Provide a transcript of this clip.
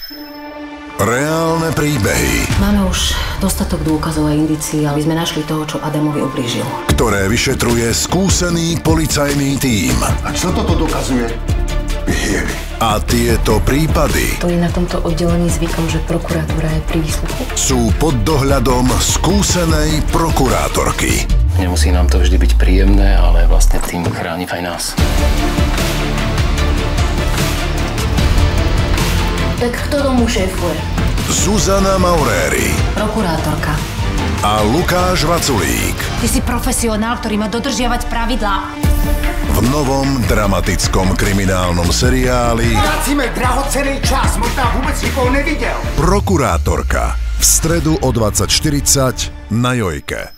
Reálne príbehy, Máme už dostatok dôkazov a indícií, ale sme našli toho, čo Adamovi ublížil. ktoré vyšetruje skúsený policajný tím. A čo toto dokazuje? Hyeny. A tieto prípady To je na tomto oddelení zvykom, že prokuratúra je pri výsluchu. sú pod dohľadom skúsenej prokurátorky. Nemusí nám to vždy byť príjemné, ale vlastne tým chráni aj nás. Tak kto tomu šéfuje? Zuzana Mauréry Prokurátorka. a Lukáš Vaculík Ty si profesionál, ktorý má dodržiavať pravidlá. v novom dramatickom kriminálnom seriáli Tracíme drahocenný čas, možná vôbec nikoho nevidel. Prokurátorka v stredu o 20:40 na Jojke.